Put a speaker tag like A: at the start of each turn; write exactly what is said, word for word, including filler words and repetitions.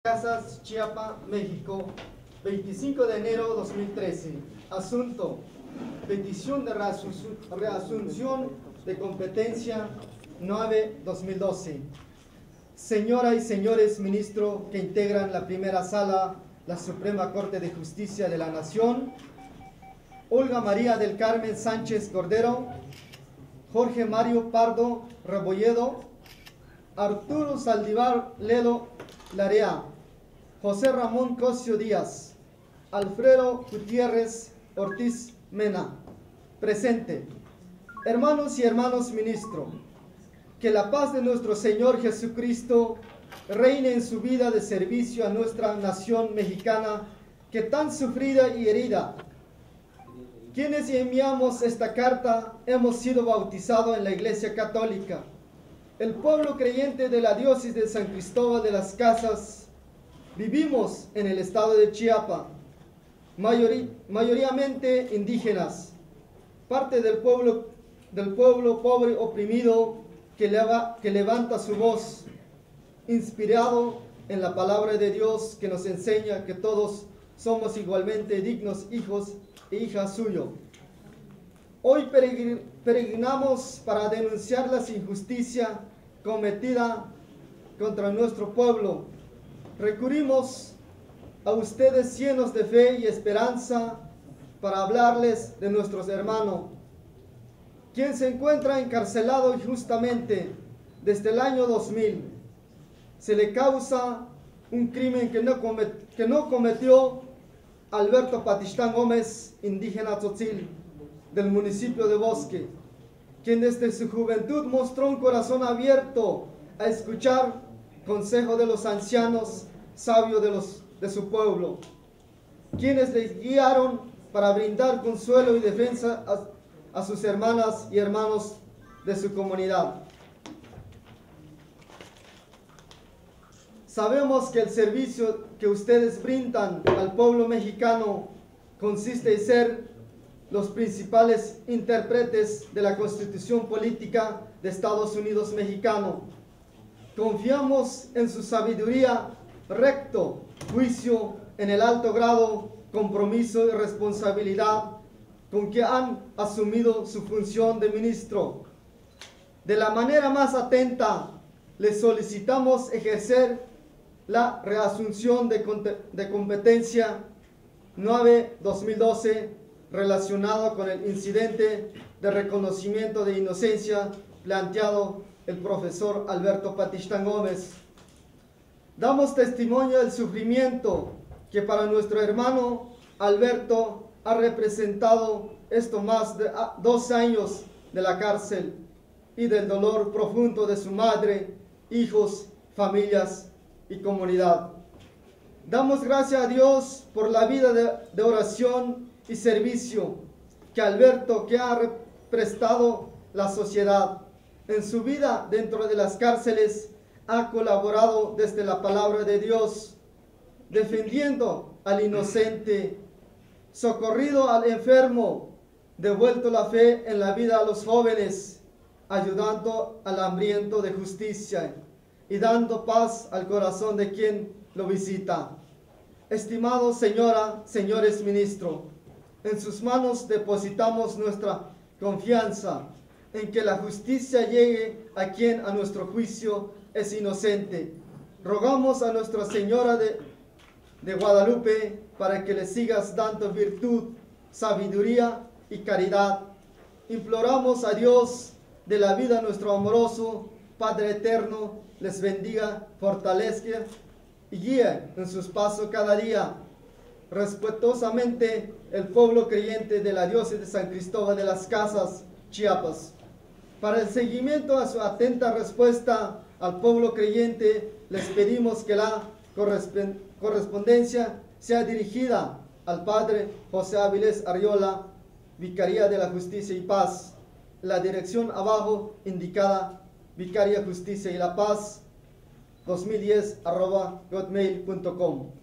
A: Casas, Chiapas, México, veinticinco de enero de dos mil trece. Asunto: petición de reasunción de competencia nueve dos mil doce. Señoras y señores ministros que integran la primera sala, la Suprema Corte de Justicia de la Nación, Olga María del Carmen Sánchez Cordero, Jorge Mario Pardo Rebolledo, Arturo Saldívar Lelo Larea, José Ramón Cosio Díaz, Alfredo Gutiérrez Ortiz Mena. Presente. Hermanos y hermanos ministros, que la paz de nuestro Señor Jesucristo reine en su vida de servicio a nuestra nación mexicana, que tan sufrida y herida. Quienes enviamos esta carta hemos sido bautizados en la Iglesia Católica. El pueblo creyente de la diócesis de San Cristóbal de las Casas vivimos en el estado de Chiapas, mayorí, mayoritariamente indígenas, parte del pueblo, del pueblo pobre oprimido que, leva, que levanta su voz, inspirado en la palabra de Dios que nos enseña que todos somos igualmente dignos hijos e hijas suyos. Hoy peregrinamos para denunciar las injusticias cometidas contra nuestro pueblo. Recurrimos a ustedes llenos de fe y esperanza para hablarles de nuestros hermanos, quien se encuentra encarcelado injustamente desde el año dos mil. Se le causa un crimen que no, comet, que no cometió Alberto Patistán Gómez, indígena tzotzil, del municipio de Bosque, quien desde su juventud mostró un corazón abierto a escuchar consejo de los ancianos sabios de, los, de su pueblo, quienes les guiaron para brindar consuelo y defensa a, a sus hermanas y hermanos de su comunidad. Sabemos que el servicio que ustedes brindan al pueblo mexicano consiste en ser los principales intérpretes de la Constitución Política de Estados Unidos Mexicano. Confiamos en su sabiduría, recto juicio, en el alto grado, compromiso y responsabilidad con que han asumido su función de ministro. De la manera más atenta, les solicitamos ejercer la reasunción de, de competencia nueve dos mil doce relacionado con el incidente de reconocimiento de inocencia planteado el profesor Alberto Patistán Gómez. Damos testimonio del sufrimiento que para nuestro hermano Alberto ha representado esto más de dos años de la cárcel y del dolor profundo de su madre, hijos, familias y comunidad. Damos gracias a Dios por la vida de, de oración y servicio que Alberto que ha prestado la sociedad. En su vida dentro de las cárceles ha colaborado desde la palabra de Dios, defendiendo al inocente, socorrido al enfermo, devuelto la fe en la vida a los jóvenes, ayudando al hambriento de justicia y dando paz al corazón de quien lo visita. Estimados señora, señores ministros, en sus manos depositamos nuestra confianza en que la justicia llegue a quien a nuestro juicio es inocente. Rogamos a Nuestra Señora de, de Guadalupe para que le sigas dando virtud, sabiduría y caridad. Imploramos a Dios de la vida nuestro amoroso Padre eterno, les bendiga, fortalezca y guíe en sus pasos cada día. Respetuosamente, el pueblo creyente de la diócesis de San Cristóbal de las Casas, Chiapas. Para el seguimiento a su atenta respuesta al pueblo creyente, les pedimos que la correspondencia sea dirigida al Padre José Áviles Arriola, Vicaría de la Justicia y Paz. La dirección abajo indicada, Vicaría Justicia y la Paz, dos mil diez arroba hotmail punto com.